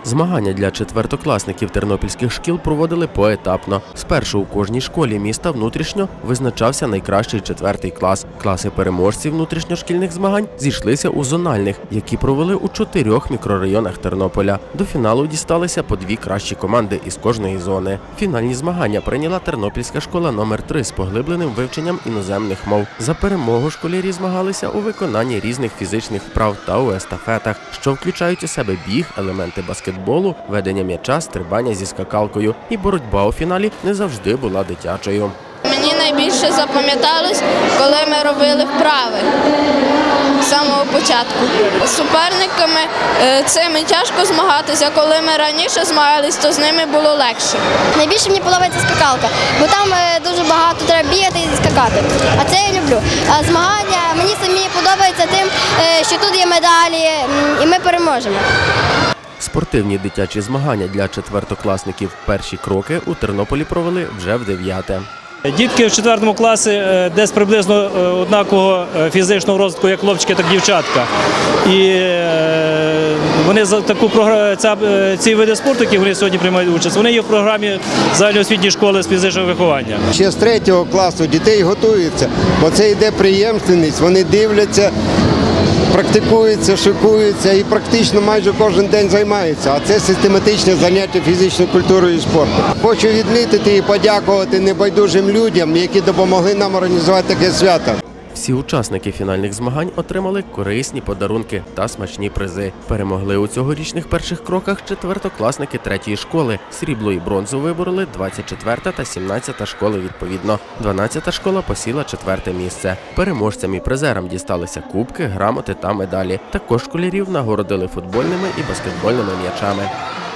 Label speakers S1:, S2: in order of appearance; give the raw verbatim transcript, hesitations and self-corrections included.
S1: Змагання для четвертокласників тернопільських шкіл проводили поетапно. Спершу у кожній школі міста внутрішньо визначався найкращий четвертий клас. Класи переможців внутрішньошкільних змагань зійшлися у зональних, які провели у чотирьох мікрорайонах Тернополя. До фіналу дісталися по дві кращі команди із кожної зони. Фінальні змагання прийняла тернопільська школа номер три з поглибленим вивченням іноземних мов. За перемогу школярі змагалися у виконанні різних фізичних вправ та у естафетах, що включають у себе біг, елементи баскетболу, ведення м'яча, стрибання зі скакалкою. І боротьба у фіналі не завжди була дитячою.
S2: Мені найбільше запам'яталось, коли ми робили вправи з самого початку. З суперниками цими тяжко змагатися, коли ми раніше змагалися, то з ними було легше.
S3: Найбільше мені подобається скакалка, бо там дуже багато треба бігати і скакати, а це я люблю. А змагання мені самі подобається тим, що тут є медалі і ми переможемо.
S1: Спортивні дитячі змагання для четвертокласників «Перші кроки» у Тернополі провели вже в дев'яте.
S4: Дітки в четвертому класі десь приблизно однакового фізичного розвитку, як хлопчики, так і дівчатка. І вони за таку ці види спорту, які вони сьогодні приймають участь, вони є в програмі загальноосвітньої школи з фізичного виховання.
S5: Ще з третього класу дітей готуються, бо це йде преємственність, вони дивляться, практикуються, шикуються і практично майже кожен день займаються. А це систематичне заняття фізичною культурою і спортом. Хочу відмітити і подякувати небайдужим людям, які допомогли нам організувати таке свято.
S1: Всі учасники фінальних змагань отримали корисні подарунки та смачні призи. Перемогли у цьогорічних перших кроках четвертокласники третьої школи. Срібло і бронзу вибороли двадцять четверта та сімнадцята школи відповідно. дванадцята школа посіла четверте місце. Переможцям і призерам дісталися кубки, грамоти та медалі. Також школярів нагородили футбольними і баскетбольними м'ячами.